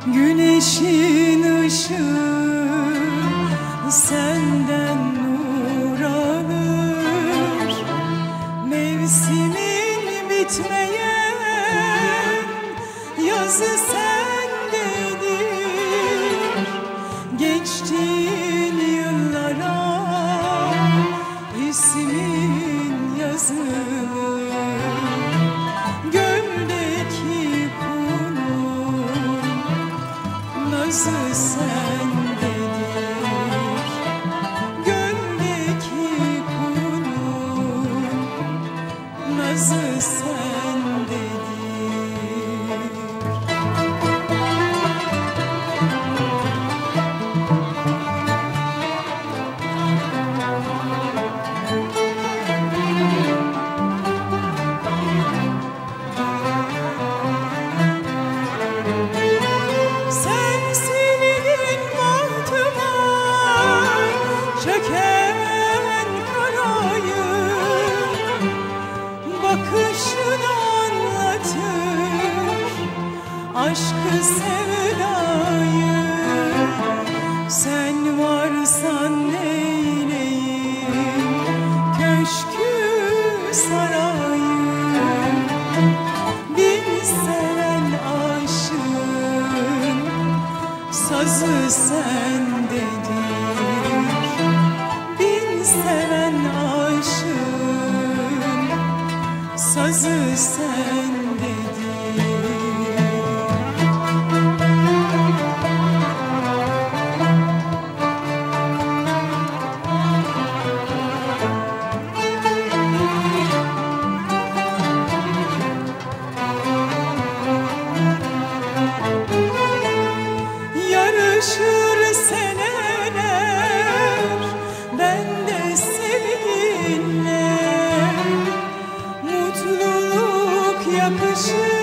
Güneşin ışığı senden nur alır. Mevsimin bitmeyen yazı sendedir. Geçtiğin yıllara ismin yazılır. Göldeki kunun nazı sendedir. Göldeki kunun nazı sendedir. Çeken karayı bakışın anlatır aşkı sevdayı. Sen varsan neyleyim köşkü sarayı. Bir seven aşığın sazı sendedir. Seven aşığın sazı sendedir. Yarışır seneler bende sevginle, mutluluk yakışır